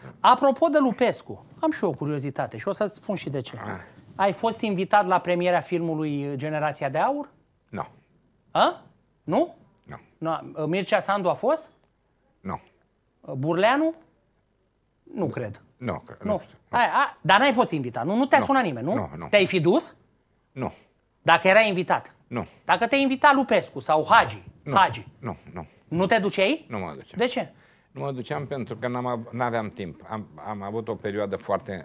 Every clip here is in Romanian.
Apropo de Lupescu, am și eu o curiozitate și o să-ți spun și de ce. Ai fost invitat la premierea filmului Generația de Aur? Nu. A? Nu? Nu. Mircea Sandu a fost? Nu. Burleanu? Nu cred. Nu. Nu. Dar n-ai fost invitat, nu? Nu te-a sunat nimeni, nu? Nu. Te-ai fi dus? Nu. Dacă erai invitat? Nu. Dacă te-ai invitat Lupescu sau Hagi? Hagi. Nu. Nu te duceai? Nu mă duceam. De ce? Nu mă duceam pentru că n-aveam timp. Am avut o perioadă foarte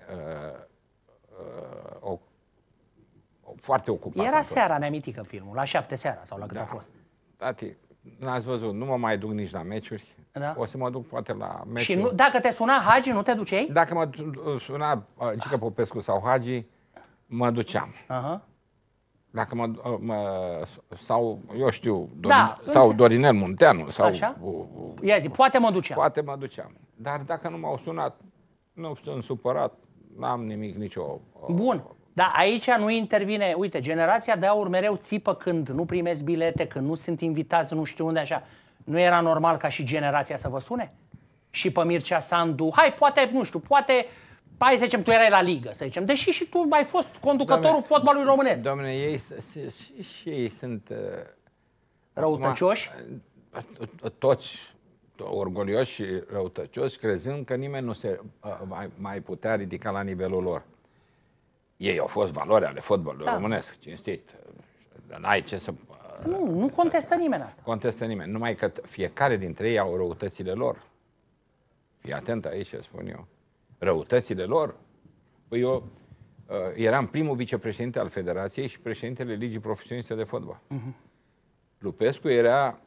foarte ocupată. Era seara neamitică filmul, la 7 seara sau la cât a fost. Tati, n-ați văzut, nu mă mai duc nici la meciuri. Da. O să mă duc poate la meciuri. Și nu, dacă te suna Hagi, nu te duceai? Dacă mă suna Gică Popescu sau Hagi, mă duceam. Dacă sau, eu știu, sau Dorinel Munteanu. Sau, așa? Ia zi, poate mă duceam. Poate mă duceam. Dar dacă nu m-au sunat, nu sunt supărat, n-am nimic, nicio... Bun. Dar aici nu intervine, uite, Generația de Aur mereu țipă când nu primesc bilete, când nu sunt invitați, nu știu unde, așa. Nu era normal ca și Generația să vă sune? Și pe Mircea Sandu, hai, poate, nu știu, poate, hai să zicem, tu erai la ligă, să zicem, deși și tu ai fost conducătorul fotbalului românesc. Dom'le, ei sunt... Răutăcioși? Toți orgolioși și răutăcioși, crezând că nimeni nu se mai putea ridica la nivelul lor. Ei au fost valori ale fotbalului românesc, cinstit. N-ai ce să... Nu contestă nimeni asta. Contestă nimeni, numai că fiecare dintre ei au răutățile lor. Fii atent aici ce spun eu. Răutățile lor. Păi eu eram primul vicepreședinte al Federației și președintele Ligii Profesioniste de Fotbal. Lupescu era...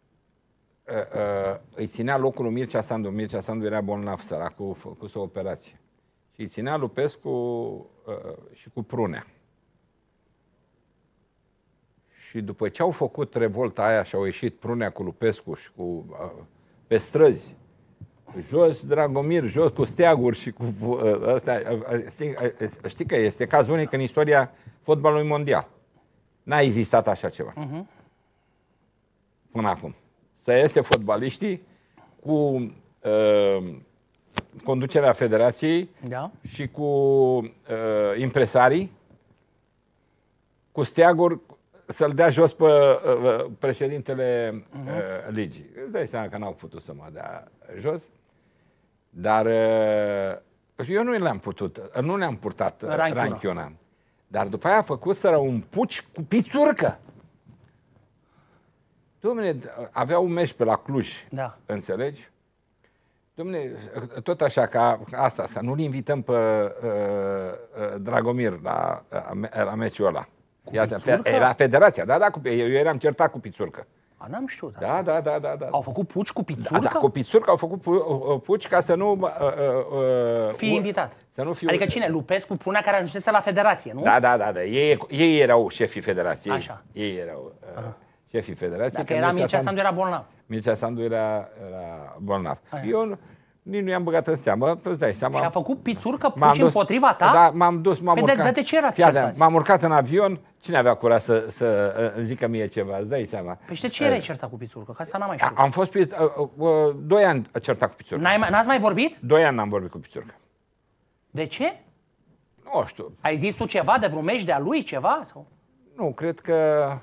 îi ținea locul lui Mircea Sandu. Mircea Sandu era bolnav, săracul, făcuse o operație. Și îi ținea Lupescu și cu Prunea. Și după ce au făcut revolta aia și au ieșit Prunea cu Lupescu și cu pe străzi, jos Dragomir, jos cu steaguri și cu astea, știi că este caz unic în istoria fotbalului mondial. N-a existat așa ceva. Până acum. Să iese fotbaliștii cu conducerea federației și cu impresarii, cu steaguri, să-l dea jos pe președintele ligii. Îți dai seama că n-au putut să mă dea jos, dar eu nu le-am purtat ranchiuna. Dar după aia a făcut să un puci cu pițurcă. Dom'le, avea un meci pe la Cluj, înțelegi? Dom'le, tot așa ca asta, să nu-l invităm pe Dragomir la meciul ăla. Era federația, eu eram certat cu pițurcă. N-am știut asta. Da. Au făcut puci cu pițurcă? Da, cu pițurcă au făcut puci ca să nu... fii invitat. Să nu fiu... Adică cine? Lupescu, Prunea, care ajunsese la federație, nu? Da. Ei erau șefii federației. Așa. Ei erau șefii federației. Dacă era Mircea Sandu, era bolnav. Mircea Sandu era bolnav. Eu nici nu i-am băgat în seamă, îți dai seama. Și a făcut pițurcă puci împotriva ta? Da, m-am dus, m-am urcat. De ce erați certați? M-am urcat în avion, cine avea curaj să zică mie ceva, îți dai seama. Păi și de ce erai certat cu pițurcă? Că asta n-am mai știut. Am fost 2 ani certat cu pițurcă. N-ați mai vorbit? 2 ani n-am vorbit cu pițurcă. De ce? Nu știu. Ai zis tu ceva de vreun meci de-a lui, ceva? Sau? Nu, cred că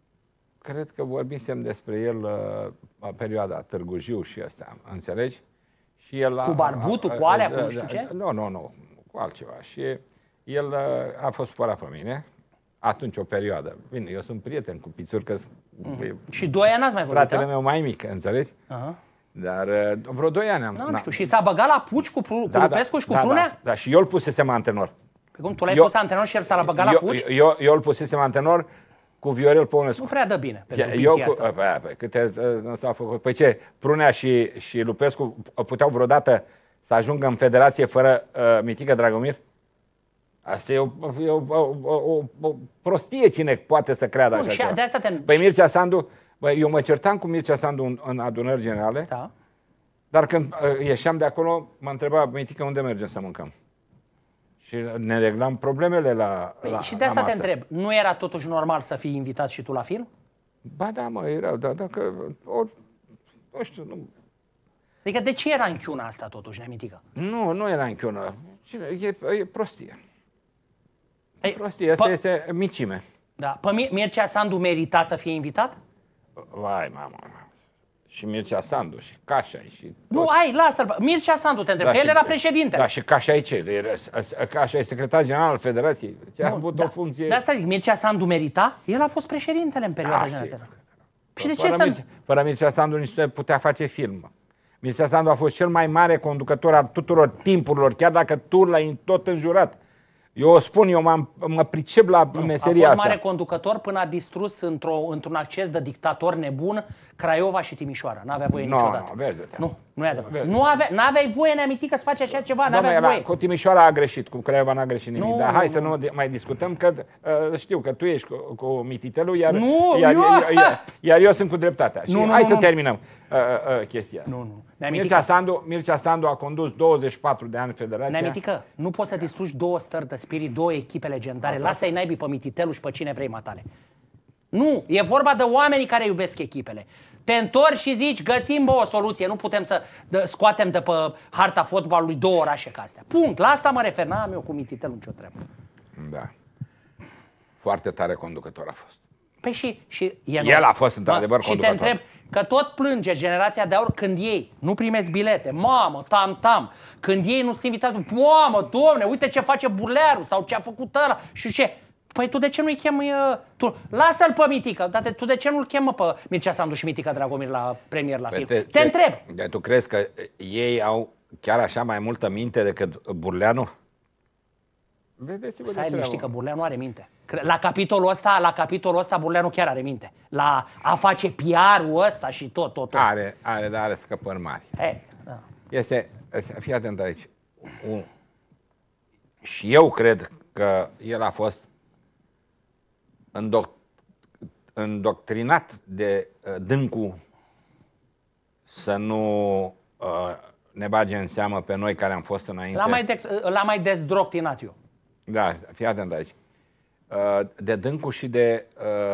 vorbisem despre el la perioada Târgu Jiu și astea, înțelegi? Și el cu barbutul, cu alea, cu nu știu ce? Nu, cu altceva. Și el a fost supărat pe mine, atunci o perioadă. Bine, eu sunt prieten cu pițurcă. Și 2 ani n-ați mai vorbit, fratele meu mai mic, înțelegi? Dar vreo 2 ani am... Nu știu, și s-a băgat la puci cu Lupescu și cu Prunea? Da, și eu îl pusesem antrenor. Pe cum, tu l-ai pus antrenor și el s-a băgat la puci? Eu îl pusesem antrenor cu Viorel Păunescu. Nu prea dă bine pentru pinția asta. Câte făcut? Păi ce, Prunea și Lupescu puteau vreodată să ajungă în federație fără Mitică Dragomir? Asta e o prostie, cine poate să creadă așa ceva. De asta Păi Mircea Sandu, eu mă certam cu Mircea Sandu în adunări generale, dar când ieșeam de acolo, mă întreba, Mitică, unde mergem să mâncăm? Și ne reglam problemele la și de asta te întreb, nu era totuși normal să fii invitat și tu la film? Ba da, mă, erau, că nu știu, nu. Adică de ce era ranchiuna asta totuși, Neamitică? Nu e ranchiună. E prostie. E prostie. Asta este micime. Da. Mircea Sandu merita să fie invitat? Vai, mama. Și Mircea Sandu, și Cașai, și... Nu, lasă-l. Mircea Sandu te întreb, că el era președinte. Da, și Cașai ce? Cașai e secretar general al Federației. Ce a avut o funcție... De asta zic, Mircea Sandu merita? El a fost președintele în perioada generației. Și de ce fără Mircea Sandu nici nu putea face film. Mircea Sandu a fost cel mai mare conducător al tuturor timpurilor, chiar dacă tu l-ai tot înjurat. Eu o spun, mă pricep la meseria asta. A fost mare conducător până a distrus într-un acces de dictator nebun Craiova și Timișoara. N-avea voie niciodată. Nu e adevărat. N-aveai voie, Neamitică, să faci așa ceva, n-aveai voie. Cu Timișoara a greșit, cu Craiova n-a greșit nimic. Dar hai să nu mai discutăm, că știu că tu ești cu mititelul, iar eu sunt cu dreptatea. Și hai să terminăm chestia asta. Mircea Sandu a condus 24 de ani Federația. Neamitică, nu poți să distrugi două stări de spirit, două echipe legendare. Lasă-i naibii pe mititelul și pe cine vrei, matale. Nu, e vorba de oamenii care iubesc echipele. Te întorci și zici, găsim o soluție, nu putem să scoatem de pe harta fotbalului două orașe ca astea. Punct, la asta mă refer, n-am eu cu mititelul nicio treabă. Da. Foarte tare conducător a fost. Păi și el a fost într-adevăr conducător. Și te întreb, că tot plânge generația de aur când ei nu primesc bilete. Mamă, tam-tam. Când ei nu sunt invitați, mamă, domne, uite ce face Burlearu sau ce a făcut ăla și ce. Păi tu de ce nu-i chemi tu? Lasă-l pe Mitică, dar tu de ce nu-l chemă pe Mircea Sandu și Mitică Dragomir la premier la film? Te întreb. Dar tu crezi că ei au chiar așa mai multă minte decât Burleanu? Să ai liniștit că Burleanu are minte. La capitolul ăsta Burleanu chiar are minte. La a face PR-ul ăsta și tot. Are scăpări mari. Da. Fii atent aici. Și eu cred că el a fost îndoctrinat de dâncul să nu ne bage în seamă pe noi care am fost înainte. L-am mai dezdroctrinat eu. Da, fii atent aici. De dâncul și de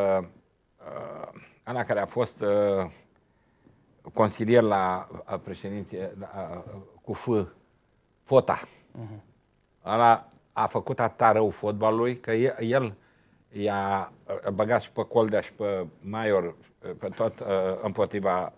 ăla care a fost consilier la președinție cu Fota. Ăla a făcut atâta rău fotbalului că el i-a băgat și pe Coldea și pe Maior, pe tot împotriva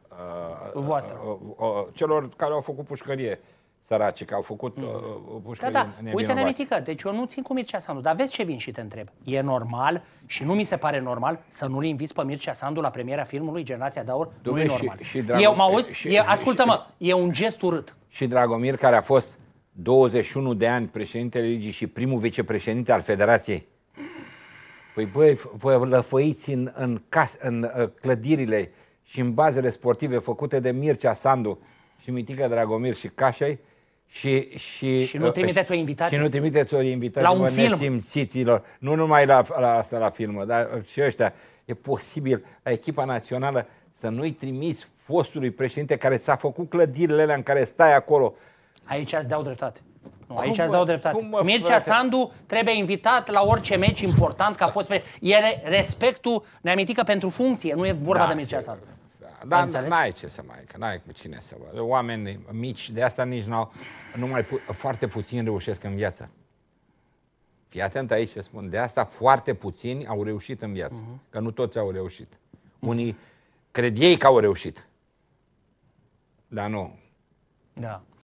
celor care au făcut pușcărie săraci, că au făcut pușcărie nevinovați. Uite, Neamitică, deci eu nu țin cu Mircea Sandu, dar vezi ce vin și te întreb. E normal și nu mi se pare normal să nu-l inviți pe Mircea Sandu la premiera filmului Generația de Aur? Nu e normal. Ascultă-mă, e un gest urât. Și Dragomir, care a fost 21 de ani președintele Ligii și primul vicepreședinte al Federației. Păi băi, vă lăfăiți în clădirile și în bazele sportive făcute de Mircea Sandu și Mitică Dragomir și Cașai și nu trimiteți o invitație? Și nu trimiteți o invitație la un film nesimțiților. Nu numai la asta la film, dar și ăștia. E posibil la echipa națională să nu-i trimiți fostului președinte care ți-a făcut clădirile alea în care stai acolo. Aici îți dau dreptate. Aici îți dau dreptate. Mircea Sandu trebuie invitat la orice meci important, că a fost e respectul, Neamitică, pentru funcție, nu e vorba de Mircea Sandu. Dar n-ai ce să că n-ai cu cine să vă. Oameni mici de asta nici n-au, foarte puțini reușesc în viață. Fii atent aici ce spun, de asta foarte puțini au reușit în viață, că nu toți au reușit. Unii cred ei că au reușit, dar nu. Da.